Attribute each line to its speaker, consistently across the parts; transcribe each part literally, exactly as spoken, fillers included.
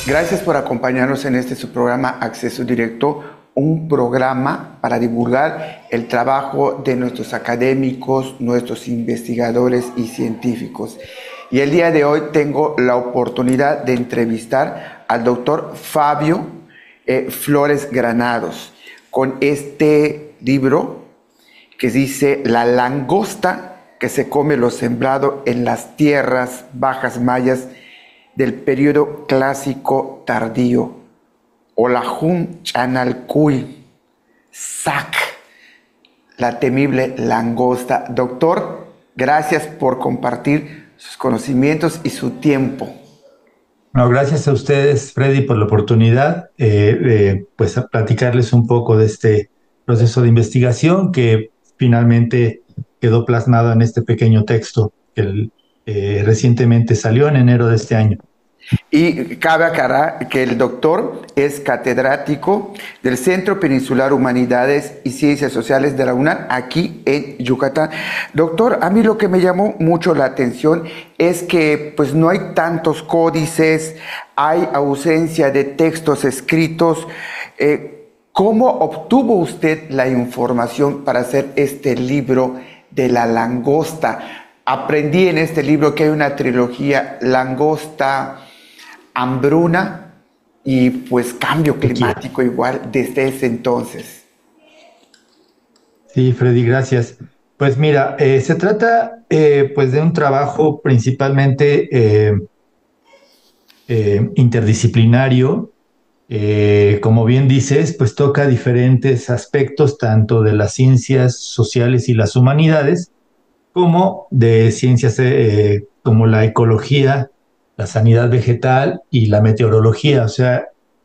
Speaker 1: Gracias por acompañarnos en este su programa Acceso Directo, un programa para divulgar el trabajo de nuestros académicos, nuestros investigadores y científicos. Y el día de hoy tengo la oportunidad de entrevistar al doctor Fabio eh, Flores Granados con este libro que dice La langosta que se come lo sembrado en las tierras bajas mayas del periodo clásico tardío. Olajun Chanalcuy, Sac, la temible langosta. Doctor, gracias por compartir sus conocimientos y su tiempo.
Speaker 2: No, gracias a ustedes, Freddy, por la oportunidad eh, de pues, a platicarles un poco de este proceso de investigación que finalmente quedó plasmado en este pequeño texto que eh, recientemente salió en enero de este año.
Speaker 1: Y cabe aclarar que el doctor es catedrático del Centro Peninsular Humanidades y Ciencias Sociales de la UNAM, aquí en Yucatán. Doctor, a mí lo que me llamó mucho la atención es que pues no hay tantos códices, hay ausencia de textos escritos. Eh, ¿Cómo obtuvo usted la información para hacer este libro de la langosta? Aprendí en este libro que hay una trilogía: langosta, hambruna y pues cambio climático igual desde ese entonces.
Speaker 2: Sí, Freddy, gracias. Pues mira, eh, se trata eh, pues de un trabajo principalmente eh, eh, interdisciplinario. Eh, como bien dices, pues toca diferentes aspectos tanto de las ciencias sociales y las humanidades como de ciencias eh, como la ecología, la sanidad vegetal y la meteorología. O sea,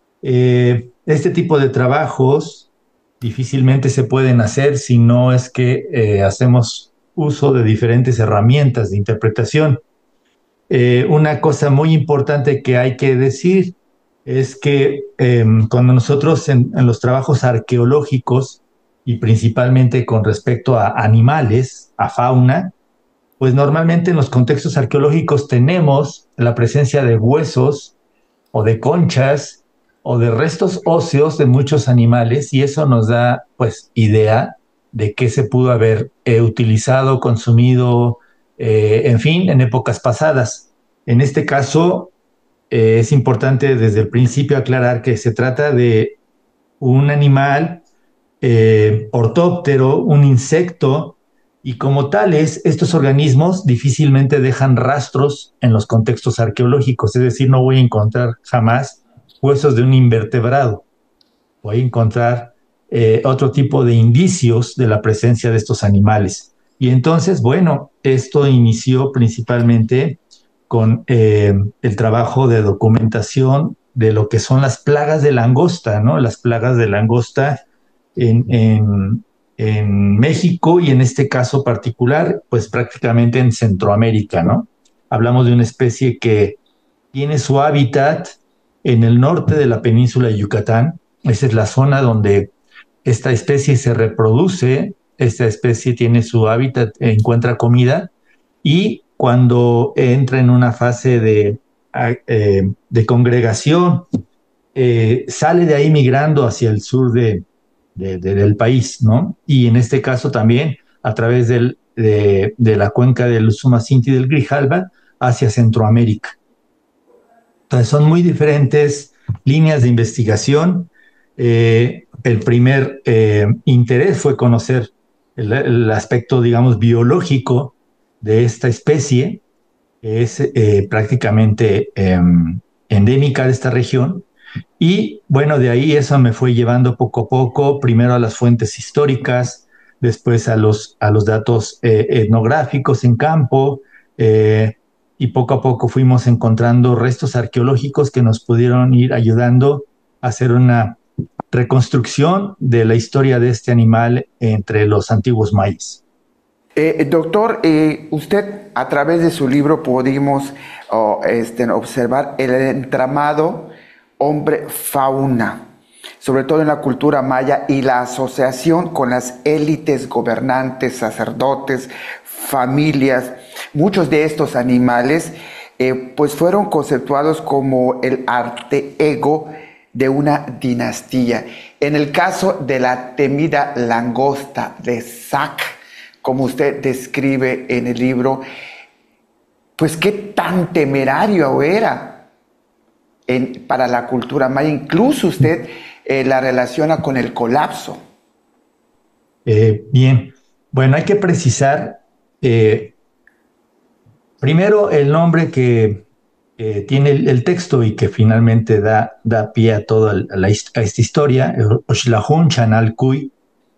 Speaker 2: eh, este tipo de trabajos difícilmente se pueden hacer si no es que eh, hacemos uso de diferentes herramientas de interpretación. Eh, una cosa muy importante que hay que decir es que eh, cuando nosotros en, en los trabajos arqueológicos y principalmente con respecto a animales, a fauna, pues normalmente en los contextos arqueológicos tenemos la presencia de huesos o de conchas o de restos óseos de muchos animales y eso nos da pues idea de qué se pudo haber eh, utilizado, consumido, eh, en fin, en épocas pasadas. En este caso eh, es importante desde el principio aclarar que se trata de un animal eh, ortóptero, un insecto, y como tales, estos organismos difícilmente dejan rastros en los contextos arqueológicos, es decir, no voy a encontrar jamás huesos de un invertebrado, voy a encontrar eh, otro tipo de indicios de la presencia de estos animales. Y entonces, bueno, esto inició principalmente con eh, el trabajo de documentación de lo que son las plagas de langosta, ¿no? Las plagas de langosta en, en, en México y en este caso particular, pues prácticamente en Centroamérica, ¿no? Hablamos de una especie que tiene su hábitat en el norte de la península de Yucatán. Esa es la zona donde esta especie se reproduce, esta especie tiene su hábitat, encuentra comida y cuando entra en una fase de, eh, de congregación, eh, sale de ahí migrando hacia el sur de, de, de, del país, ¿no? Y en este caso también a través del, de, de la cuenca del Usumacinta y del Grijalba hacia Centroamérica. Entonces son muy diferentes líneas de investigación. Eh, el primer eh, interés fue conocer el, el, aspecto, digamos, biológico de esta especie, que es eh, prácticamente eh, endémica de esta región. Y bueno, de ahí eso me fue llevando poco a poco, primero a las fuentes históricas, después a los, a los datos eh, etnográficos en campo, eh, y poco a poco fuimos encontrando restos arqueológicos que nos pudieron ir ayudando a hacer una reconstrucción de la historia de este animal entre los antiguos mayas.
Speaker 1: Eh, doctor, eh, usted a través de su libro pudimos oh, este, observar el entramado hombre-fauna, sobre todo en la cultura maya, y la asociación con las élites gobernantes, sacerdotes, familias. Muchos de estos animales eh, pues fueron conceptuados como el arte ego de una dinastía. En el caso de la temida langosta de Sac, como usted describe en el libro, pues qué tan temerario era en, para la cultura maya. Incluso usted eh, la relaciona con el colapso.
Speaker 2: Eh, bien, bueno, hay que precisar eh, primero el nombre que eh, tiene el, el texto y que finalmente da, da pie a toda la, a esta historia, Oxlajon Chanalcuy.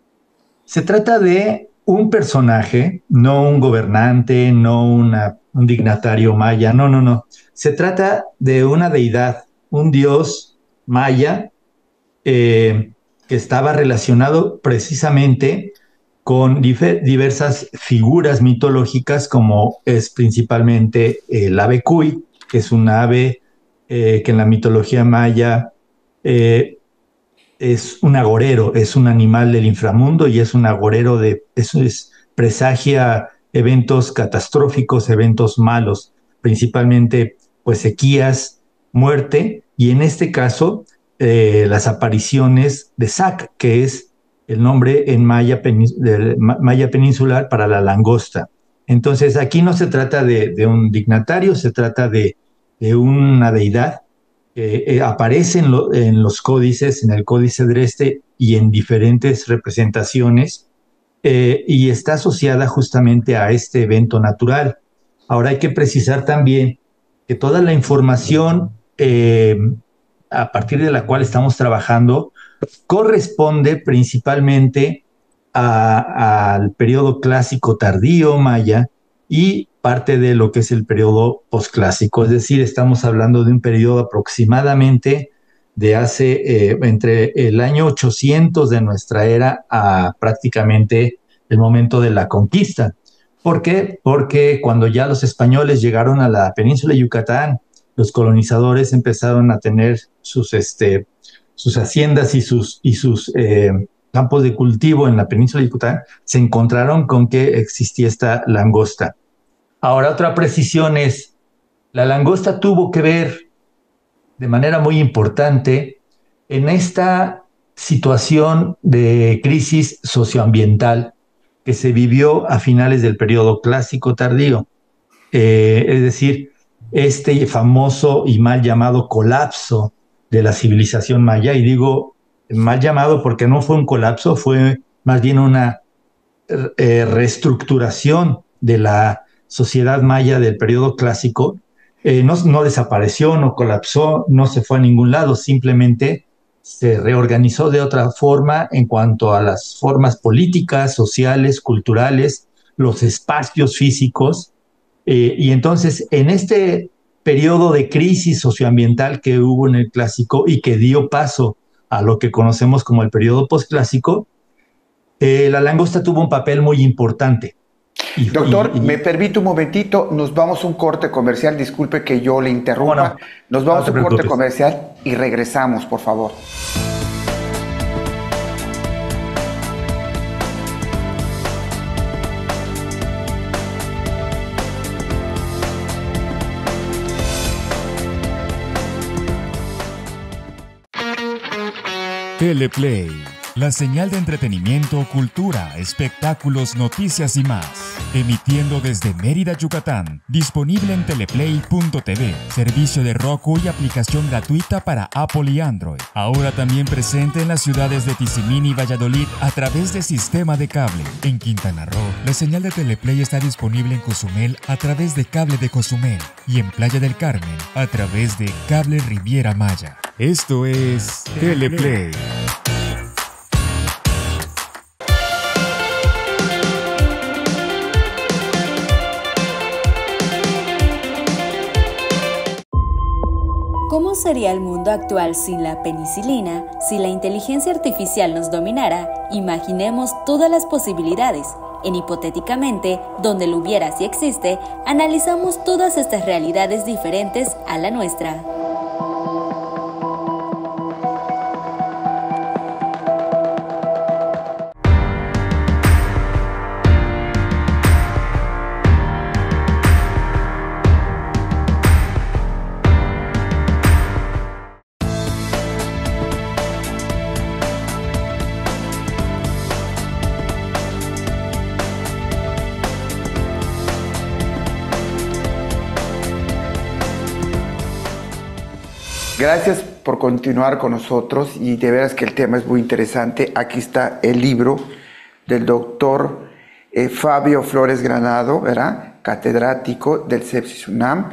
Speaker 2: Se trata de un personaje, no un gobernante, no una, un dignatario maya, no, no, no. Se trata de una deidad, un dios maya eh, que estaba relacionado precisamente con diversas figuras mitológicas, como es principalmente el ave cuy, que es un ave eh, que en la mitología maya eh, es un agorero, es un animal del inframundo y es un agorero de, eso es, presagia eventos catastróficos, eventos malos, principalmente pues sequías, muerte, y en este caso eh, las apariciones de Sac, que es el nombre en maya, penins de, maya peninsular para la langosta. Entonces aquí no se trata de, de un dignatario, se trata de, de una deidad que eh, aparece en, lo, en los códices, en el Códice Dresde y en diferentes representaciones, eh, y está asociada justamente a este evento natural. Ahora hay que precisar también que toda la información eh, a partir de la cual estamos trabajando corresponde principalmente a, al periodo clásico tardío maya y parte de lo que es el periodo posclásico. Es decir, estamos hablando de un periodo aproximadamente de hace eh, entre el año ochocientos de nuestra era a prácticamente el momento de la conquista. ¿Por qué? Porque cuando ya los españoles llegaron a la península de Yucatán, los colonizadores empezaron a tener sus, este, sus haciendas y sus, y sus eh, campos de cultivo en la península de Yucatán, se encontraron con que existía esta langosta. Ahora, otra precisión es, la langosta tuvo que ver de manera muy importante en esta situación de crisis socioambiental que se vivió a finales del periodo clásico tardío. Eh, es decir, este famoso y mal llamado colapso de la civilización maya, y digo mal llamado porque no fue un colapso, fue más bien una eh, reestructuración de la sociedad maya del periodo clásico. Eh, no, no desapareció, no colapsó, no se fue a ningún lado, simplemente se reorganizó de otra forma en cuanto a las formas políticas, sociales, culturales, los espacios físicos. Eh, y entonces, en este periodo de crisis socioambiental que hubo en el clásico y que dio paso a lo que conocemos como el periodo posclásico, eh, la langosta tuvo un papel muy importante.
Speaker 1: Y, Doctor, y, y, me permite un momentito, nos vamos a un corte comercial, disculpe que yo le interrumpa, bueno, nos vamos no a un corte comercial y regresamos, por favor.
Speaker 3: Teleplay, la señal de entretenimiento, cultura, espectáculos, noticias y más. Emitiendo desde Mérida, Yucatán. Disponible en teleplay punto t v, servicio de Roku y aplicación gratuita para Apple y Android. Ahora también presente en las ciudades de Tizimín y Valladolid a través de sistema de cable. En Quintana Roo, la señal de Teleplay está disponible en Cozumel a través de cable de Cozumel y en Playa del Carmen a través de cable Riviera Maya. Esto es Teleplay.
Speaker 4: ¿Cómo sería el mundo actual sin la penicilina? Si la inteligencia artificial nos dominara, imaginemos todas las posibilidades. En Hipotéticamente, donde lo hubiera si existe, analizamos todas estas realidades diferentes a la nuestra.
Speaker 1: Gracias por continuar con nosotros y de veras que el tema es muy interesante. Aquí está el libro del doctor eh, Fabio Flores Granado, ¿verdad? Catedrático del Sepsis UNAM.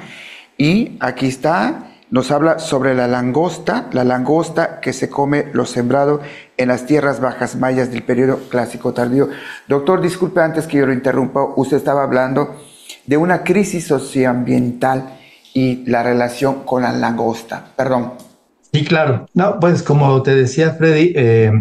Speaker 1: Y aquí está, nos habla sobre la langosta, la langosta que se come lo sembrado en las tierras bajas mayas del periodo clásico tardío. Doctor, disculpe antes que yo lo interrumpa, usted estaba hablando de una crisis socioambiental y la relación con la langosta. Perdón.
Speaker 2: Sí, claro. No, pues como te decía Freddy, eh,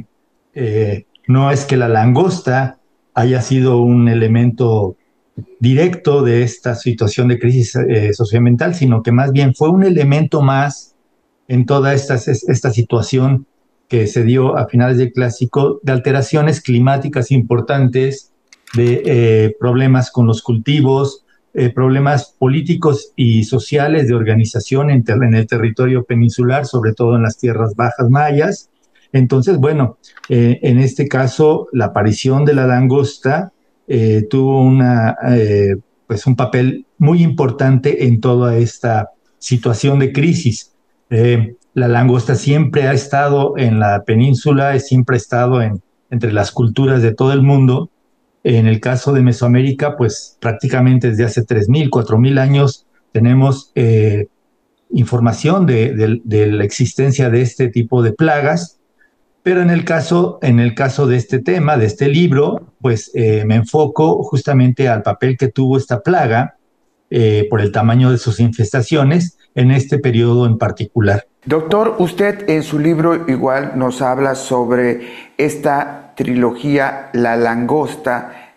Speaker 2: eh, no es que la langosta haya sido un elemento directo de esta situación de crisis eh, socioambiental, sino que más bien fue un elemento más en toda esta, esta situación que se dio a finales del Clásico de alteraciones climáticas importantes, de eh, problemas con los cultivos, Eh, problemas políticos y sociales de organización en, ter en el territorio peninsular, sobre todo en las tierras bajas mayas. Entonces, bueno, eh, en este caso, la aparición de la langosta eh, tuvo una, eh, pues un papel muy importante en toda esta situación de crisis. Eh, la langosta siempre ha estado en la península, siempre ha estado en, entre las culturas de todo el mundo. En el caso de Mesoamérica, pues prácticamente desde hace tres mil, cuatro mil años tenemos eh, información de, de, de la existencia de este tipo de plagas, pero en el caso, en el caso de este tema, de este libro, pues eh, me enfoco justamente al papel que tuvo esta plaga eh, por el tamaño de sus infestaciones en este periodo en particular.
Speaker 1: Doctor, usted en su libro igual nos habla sobre esta trilogía, La langosta,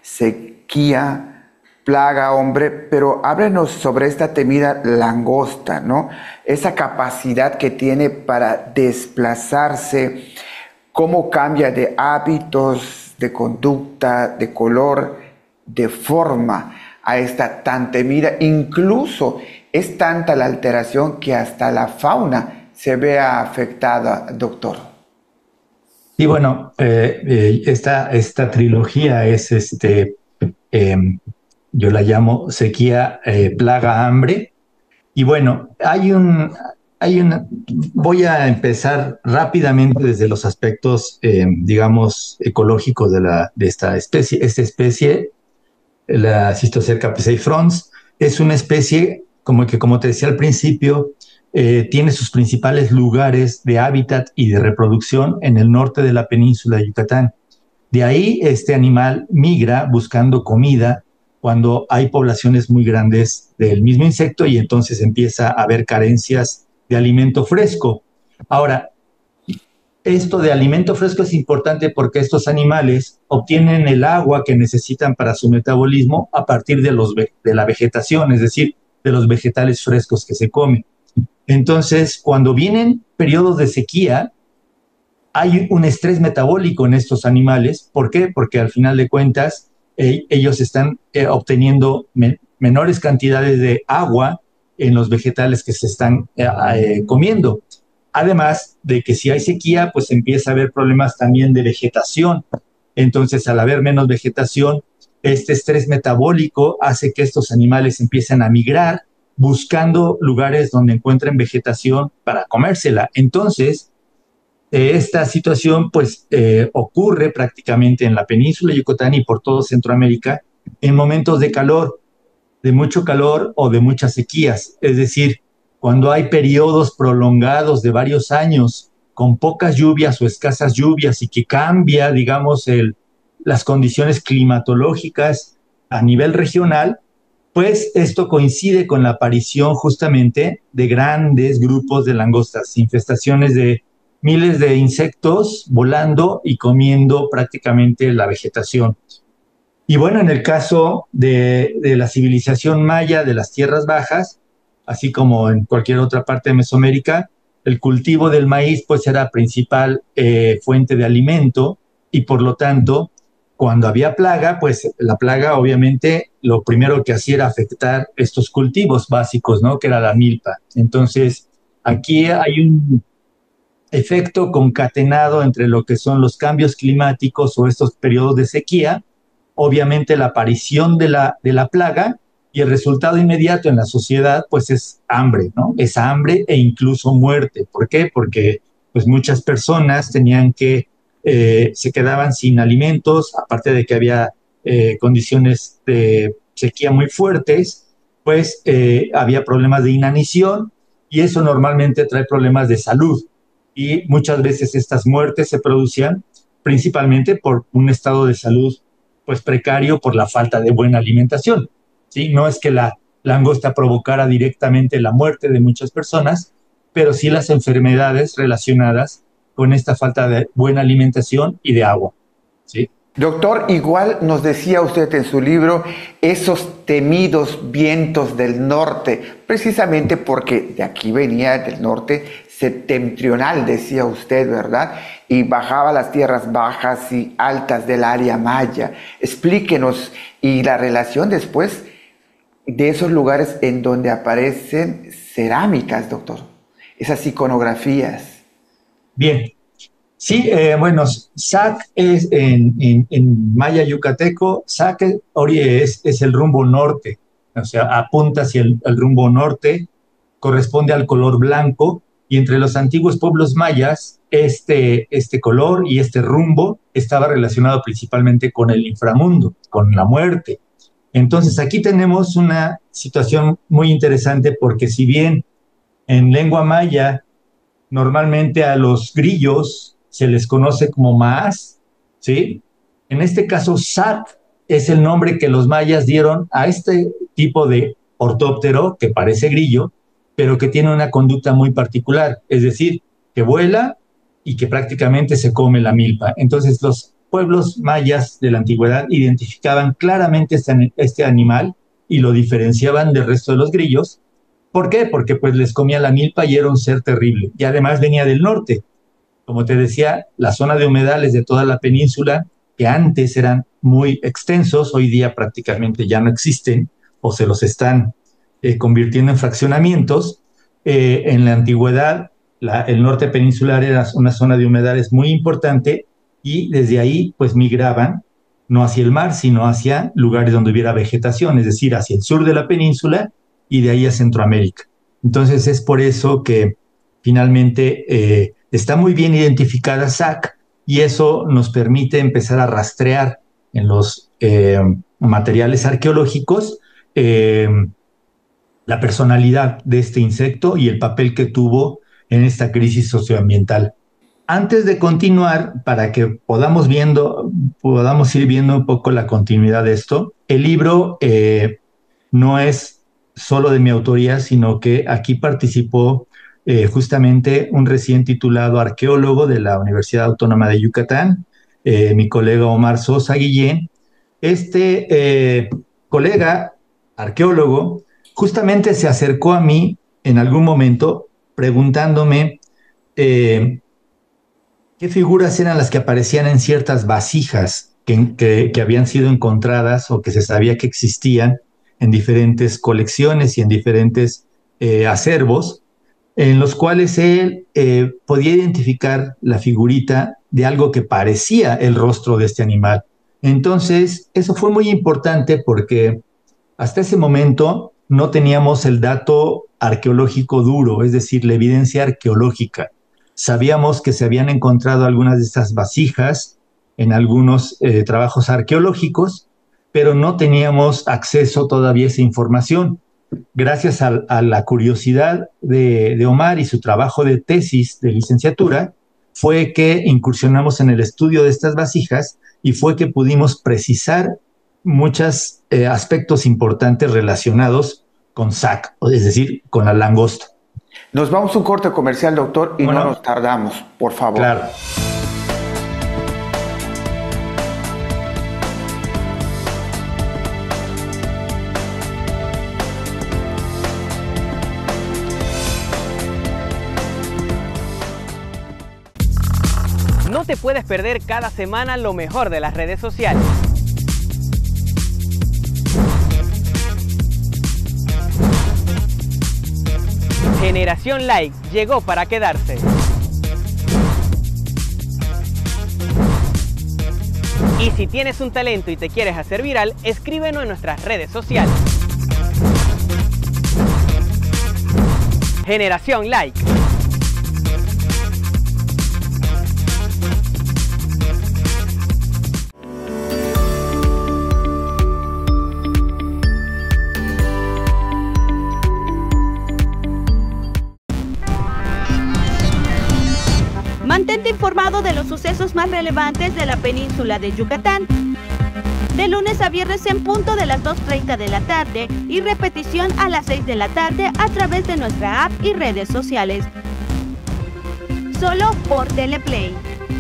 Speaker 1: sequía, plaga, hombre, pero háblenos sobre esta temida langosta, ¿no? Esa capacidad que tiene para desplazarse, cómo cambia de hábitos, de conducta, de color, de forma a esta tan temida. Incluso es tanta la alteración que hasta la fauna se vea afectada, doctor.
Speaker 2: Y bueno, eh, eh, esta, esta trilogía es, este, eh, yo la llamo sequía, eh, plaga, hambre. Y bueno, hay un, hay una, voy a empezar rápidamente desde los aspectos, eh, digamos, ecológicos de, la, de esta especie. Esta especie, la Cistocerca pescifrons, es una especie, como que como te decía al principio, Eh, tiene sus principales lugares de hábitat y de reproducción en el norte de la península de Yucatán. De ahí este animal migra buscando comida cuando hay poblaciones muy grandes del mismo insecto y entonces empieza a haber carencias de alimento fresco. Ahora, esto de alimento fresco es importante porque estos animales obtienen el agua que necesitan para su metabolismo a partir de, los, de la vegetación, es decir, de los vegetales frescos que se comen. Entonces, cuando vienen periodos de sequía, hay un estrés metabólico en estos animales. ¿Por qué? Porque al final de cuentas, eh, ellos están eh, obteniendo me menores cantidades de agua en los vegetales que se están eh, eh, comiendo. Además de que si hay sequía, pues empieza a haber problemas también de vegetación. Entonces, al haber menos vegetación, este estrés metabólico hace que estos animales empiecen a migrar buscando lugares donde encuentren vegetación para comérsela. Entonces, eh, esta situación pues eh, ocurre prácticamente en la península de Yucatán y por todo Centroamérica en momentos de calor, de mucho calor o de muchas sequías. Es decir, cuando hay periodos prolongados de varios años con pocas lluvias o escasas lluvias y que cambia, digamos, el, las condiciones climatológicas a nivel regional, pues esto coincide con la aparición justamente de grandes grupos de langostas, infestaciones de miles de insectos volando y comiendo prácticamente la vegetación. Y bueno, en el caso de, de la civilización maya de las tierras bajas, así como en cualquier otra parte de Mesoamérica, el cultivo del maíz pues era principal eh, fuente de alimento y por lo tanto, cuando había plaga, pues la plaga obviamente lo primero que hacía era afectar estos cultivos básicos, ¿no? Que era la milpa. Entonces, aquí hay un efecto concatenado entre lo que son los cambios climáticos o estos periodos de sequía, obviamente la aparición de la, de la plaga y el resultado inmediato en la sociedad pues es hambre, ¿no? Es hambre e incluso muerte. ¿Por qué? Porque pues muchas personas tenían que, eh, se quedaban sin alimentos, aparte de que había eh, condiciones de sequía muy fuertes, pues eh, había problemas de inanición y eso normalmente trae problemas de salud. Y muchas veces estas muertes se producían principalmente por un estado de salud pues precario por la falta de buena alimentación, ¿sí? No es que la langosta provocara directamente la muerte de muchas personas, pero sí las enfermedades relacionadas con esta falta de buena alimentación y de agua, ¿sí?
Speaker 1: Doctor, igual nos decía usted en su libro esos temidos vientos del norte, precisamente porque de aquí venía del norte septentrional, decía usted, ¿verdad? Y bajaba las tierras bajas y altas del área maya. Explíquenos, y la relación después de esos lugares en donde aparecen cerámicas, doctor, esas iconografías.
Speaker 2: Bien. Sí, eh, bueno, Sac es en, en, en maya yucateco, Sac es, es el rumbo norte, o sea, apunta hacia el, el rumbo norte, corresponde al color blanco, y entre los antiguos pueblos mayas, este, este color y este rumbo estaba relacionado principalmente con el inframundo, con la muerte. Entonces, aquí tenemos una situación muy interesante porque si bien en lengua maya normalmente a los grillos se les conoce como maás, ¿sí? En este caso, Sat es el nombre que los mayas dieron a este tipo de ortóptero que parece grillo, pero que tiene una conducta muy particular, es decir, que vuela y que prácticamente se come la milpa. Entonces, los pueblos mayas de la antigüedad identificaban claramente este, este animal y lo diferenciaban del resto de los grillos. ¿Por qué? Porque pues les comía la milpa y era un ser terrible. Y además venía del norte. Como te decía, la zona de humedales de toda la península, que antes eran muy extensos, hoy día prácticamente ya no existen o se los están eh, convirtiendo en fraccionamientos. Eh, en la antigüedad, la, el norte peninsular era una zona de humedales muy importante y desde ahí pues migraban no hacia el mar, sino hacia lugares donde hubiera vegetación, es decir, hacia el sur de la península y de ahí a Centroamérica. Entonces es por eso que finalmente eh, está muy bien identificada Sac y eso nos permite empezar a rastrear en los eh, materiales arqueológicos eh, la personalidad de este insecto y el papel que tuvo en esta crisis socioambiental. Antes de continuar, para que podamos, viendo, podamos ir viendo un poco la continuidad de esto, el libro eh, no es solo de mi autoría, sino que aquí participó eh, justamente un recién titulado arqueólogo de la Universidad Autónoma de Yucatán, eh, mi colega Omar Sosa Guillén. Este eh, colega arqueólogo justamente se acercó a mí en algún momento preguntándome eh, qué figuras eran las que aparecían en ciertas vasijas que, que, que habían sido encontradas o que se sabía que existían en diferentes colecciones y en diferentes eh, acervos, en los cuales él eh, podía identificar la figurita de algo que parecía el rostro de este animal. Entonces, eso fue muy importante porque hasta ese momento no teníamos el dato arqueológico duro, es decir, la evidencia arqueológica. Sabíamos que se habían encontrado algunas de estas vasijas en algunos eh, trabajos arqueológicos, pero no teníamos acceso todavía a esa información. Gracias a, a la curiosidad de, de Omar y su trabajo de tesis de licenciatura, fue que incursionamos en el estudio de estas vasijas y fue que pudimos precisar muchos eh, aspectos importantes relacionados con Sac, es decir, con la langosta.
Speaker 1: Nos vamos a un corte comercial, doctor, y
Speaker 2: bueno,
Speaker 1: no nos tardamos, por favor.
Speaker 2: Claro.
Speaker 5: No te puedes perder cada semana lo mejor de las redes sociales. Generación Like llegó para quedarse. Y si tienes un talento y te quieres hacer viral, escríbenos en nuestras redes sociales. Generación Like.
Speaker 6: Mantente informado de los sucesos más relevantes de la península de Yucatán. De lunes a viernes en punto de las dos treinta de la tarde y repetición a las seis de la tarde a través de nuestra app y redes sociales. Solo por Teleplay.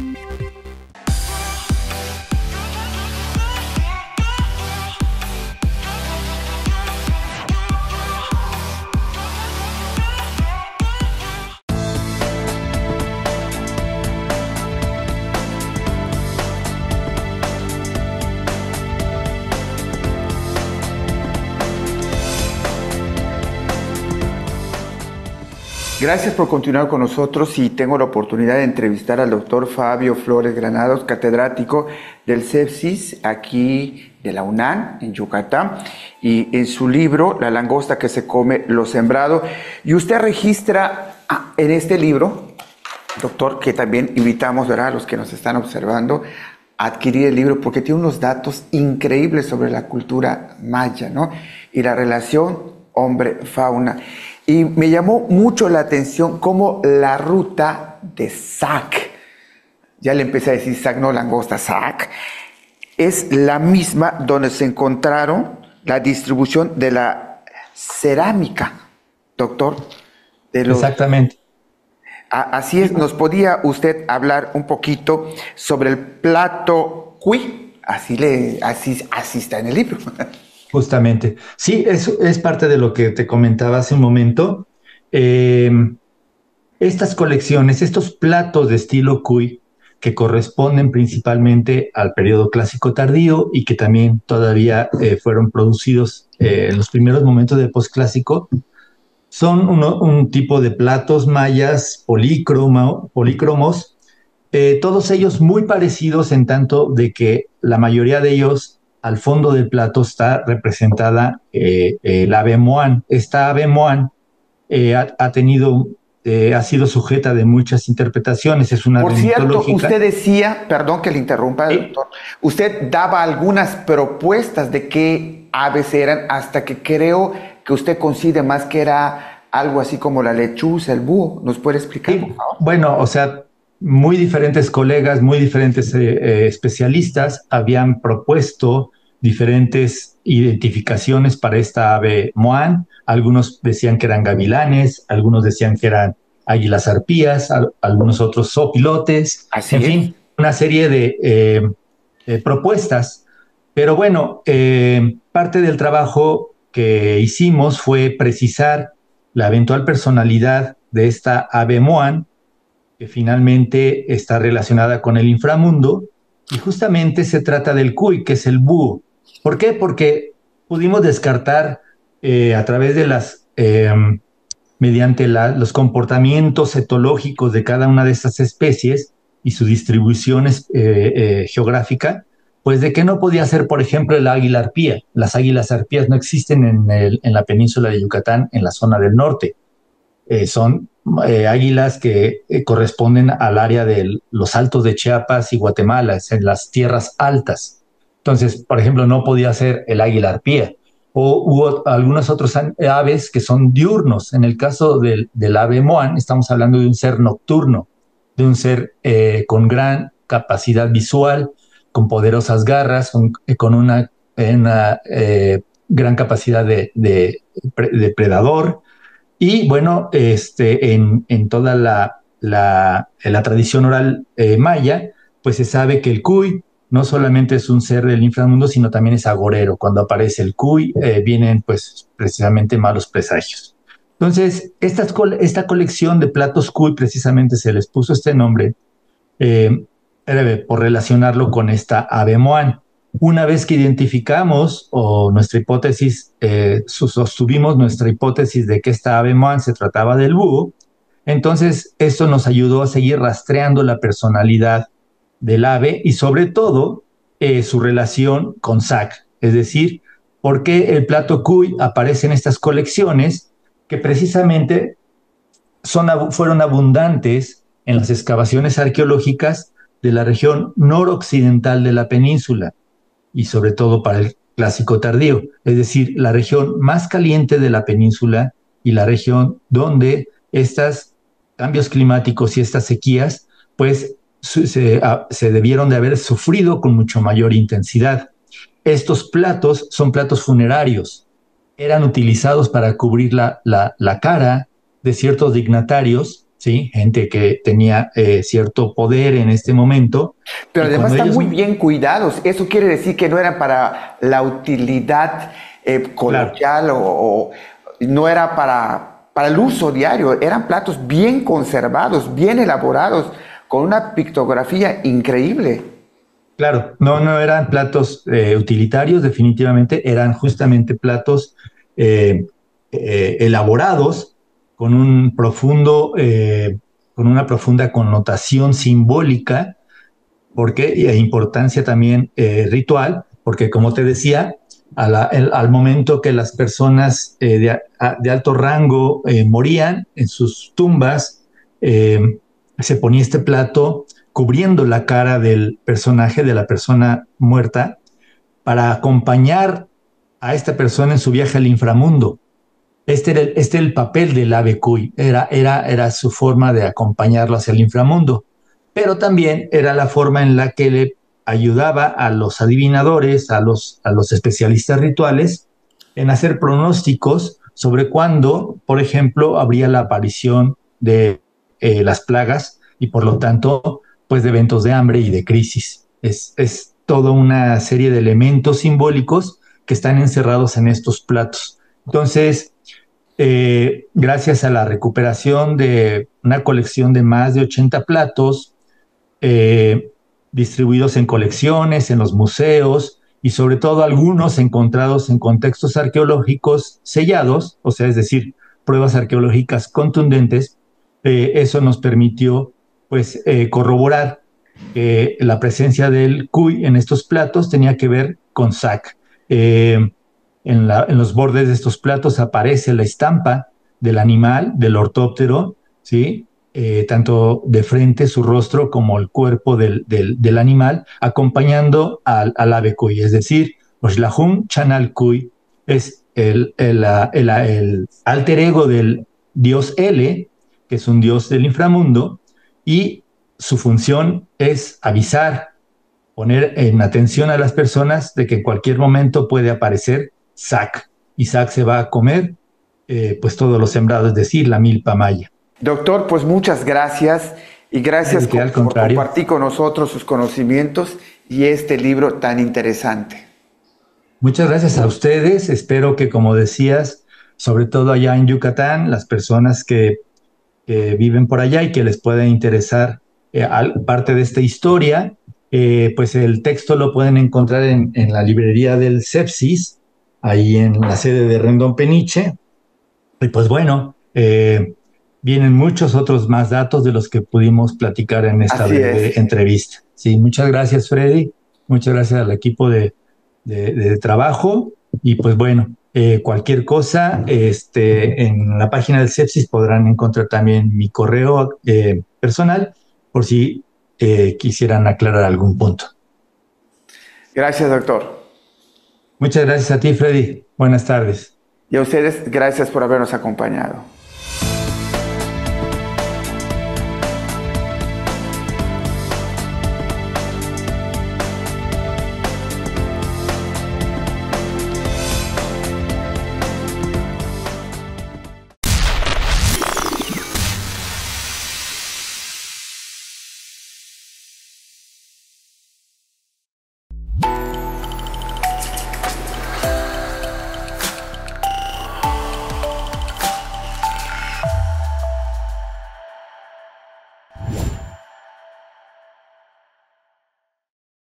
Speaker 1: Gracias por continuar con nosotros y tengo la oportunidad de entrevistar al doctor Fabio Flores Granados, catedrático del CEPSIS aquí de la UNAM en Yucatán, y en su libro La langosta que se come lo sembrado. Y usted registra ah, en este libro, doctor, que también invitamos, ¿verdad?, a los que nos están observando a adquirir el libro porque tiene unos datos increíbles sobre la cultura maya, ¿no? Y la relación hombre-fauna. Y me llamó mucho la atención cómo la ruta de Sac, ya le empecé a decir Sac, no langosta, Sac, es la misma donde se encontraron la distribución de la cerámica, doctor. De los...
Speaker 2: Exactamente.
Speaker 1: A, así es, ¿nos podía usted hablar un poquito sobre el plato cuy? Así, le, así, así está en el libro.
Speaker 2: Justamente. Sí, eso es parte de lo que te comentaba hace un momento. Eh, estas colecciones, estos platos de estilo cuy, que corresponden principalmente al periodo clásico tardío y que también todavía eh, fueron producidos eh, en los primeros momentos del posclásico, son uno, un tipo de platos mayas polícromo, polícromos, eh, todos ellos muy parecidos en tanto de que la mayoría de ellos al fondo del plato está representada eh, el ave moán. Esta ave moán eh, ha, ha tenido, eh, ha sido sujeta de muchas interpretaciones. Es una
Speaker 1: Por
Speaker 2: ave
Speaker 1: cierto,
Speaker 2: mitológica.
Speaker 1: usted decía, perdón que le interrumpa,
Speaker 2: ¿Sí?
Speaker 1: doctor, usted daba algunas propuestas de qué aves eran, hasta que creo que usted coincide más que era algo así como la lechuza, el búho. ¿Nos puede explicar,
Speaker 2: Sí,
Speaker 1: por favor?
Speaker 2: bueno, o sea, muy diferentes colegas, muy diferentes eh, eh, especialistas habían propuesto diferentes identificaciones para esta ave moán. Algunos decían que eran gavilanes, algunos decían que eran águilas arpías, al, algunos otros zopilotes,
Speaker 1: Así
Speaker 2: en
Speaker 1: es.
Speaker 2: fin, una serie de eh, eh, propuestas. Pero bueno, eh, parte del trabajo que hicimos fue precisar la eventual personalidad de esta ave moán, que finalmente está relacionada con el inframundo, y justamente se trata del cuy, que es el búho. ¿Por qué? Porque pudimos descartar eh, a través de las, eh, mediante la, los comportamientos etológicos de cada una de estas especies y su distribución eh, eh, geográfica, pues de que no podía ser, por ejemplo, el águila arpía. Las águilas arpías no existen en, el, en la península de Yucatán, en la zona del norte. Eh, son eh, águilas que eh, corresponden al área de los Altos de Chiapas y Guatemala, en las tierras altas. Entonces, por ejemplo, no podía ser el águila arpía. O hubo algunos otros aves que son diurnos. En el caso del, del ave moán, estamos hablando de un ser nocturno, de un ser eh, con gran capacidad visual, con poderosas garras, con, con una, una eh, gran capacidad de, de, de predador. Y bueno, este, en, en toda la, la, la tradición oral eh, maya, pues se sabe que el cuy no solamente es un ser del inframundo, sino también es agorero. Cuando aparece el cuy, eh, vienen pues precisamente malos presagios. Entonces, esta, esta colección de platos cuy, precisamente se les puso este nombre eh, por relacionarlo con esta ave moán. Una vez que identificamos o nuestra hipótesis, eh, sostuvimos nuestra hipótesis de que esta ave moán se trataba del búho, entonces esto nos ayudó a seguir rastreando la personalidad del ave y sobre todo eh, su relación con Sac, es decir, por qué el plato cuy aparece en estas colecciones que precisamente son, fueron abundantes en las excavaciones arqueológicas de la región noroccidental de la península y sobre todo para el Clásico tardío, es decir, la región más caliente de la península y la región donde estos cambios climáticos y estas sequías pues se, se debieron de haber sufrido con mucho mayor intensidad. Estos platos son platos funerarios, eran utilizados para cubrir la, la, la cara de ciertos dignatarios, ¿sí? Gente que tenía eh, cierto poder en este momento.
Speaker 1: Pero además están
Speaker 2: ellos...
Speaker 1: muy bien cuidados. Eso quiere decir que no eran para la utilidad eh, coloquial, claro. o, o no era para, para el uso diario. Eran platos bien conservados, bien elaborados, con una pictografía increíble.
Speaker 2: Claro, no, no eran platos eh, utilitarios, definitivamente eran justamente platos eh, eh, elaborados con un profundo, eh, con una profunda connotación simbólica, porque e importancia también eh, ritual, porque como te decía, a la, el, al momento que las personas eh, de, a, de alto rango eh, morían en sus tumbas, eh, se ponía este plato cubriendo la cara del personaje, de la persona muerta, para acompañar a esta persona en su viaje al inframundo. Este era el, este era el papel del ave cuy, era, era, era su forma de acompañarlo hacia el inframundo, pero también era la forma en la que le ayudaba a los adivinadores, a los, a los especialistas rituales, en hacer pronósticos sobre cuándo, por ejemplo, habría la aparición de eh, las plagas y por lo tanto, pues de eventos de hambre y de crisis. Es, es toda una serie de elementos simbólicos que están encerrados en estos platos. Entonces, Eh, gracias a la recuperación de una colección de más de ochenta platos eh, distribuidos en colecciones, en los museos y sobre todo algunos encontrados en contextos arqueológicos sellados, o sea, es decir, pruebas arqueológicas contundentes, eh, eso nos permitió pues eh, corroborar que la presencia del cuy en estos platos tenía que ver con Sac. Eh, En, la, en los bordes de estos platos aparece la estampa del animal, del ortóptero, ¿sí? Eh, tanto de frente su rostro como el cuerpo del, del, del animal, acompañando al, al ave cuy, es decir, Oxlahun Chanal Cuy es el, el, el, el alter ego del dios Ele, que es un dios del inframundo, y su función es avisar, poner en atención a las personas de que en cualquier momento puede aparecer Sac, y Sac se va a comer eh, pues todos los sembrados, es decir, la milpa maya.
Speaker 1: Doctor, pues muchas gracias y gracias por, por compartir con nosotros sus conocimientos y este libro tan interesante.
Speaker 2: Muchas gracias a ustedes, espero que, como decías, sobre todo allá en Yucatán, las personas que, que viven por allá y que les pueda interesar eh, parte de esta historia, eh, pues el texto lo pueden encontrar en, en la librería del Sepsis, ahí en la sede de Rendón Peniche. Y pues bueno, eh, vienen muchos otros más datos de los que pudimos platicar en esta breve entrevista. Sí, muchas gracias, Freddy. Muchas gracias al equipo de, de, de trabajo. Y pues bueno, eh, cualquier cosa, este, en la página del Sepsis podrán encontrar también mi correo eh, personal por si eh, quisieran aclarar algún punto.
Speaker 1: Gracias, doctor.
Speaker 2: Muchas gracias a ti, Freddy. Buenas tardes.
Speaker 1: Y a ustedes, gracias por habernos acompañado.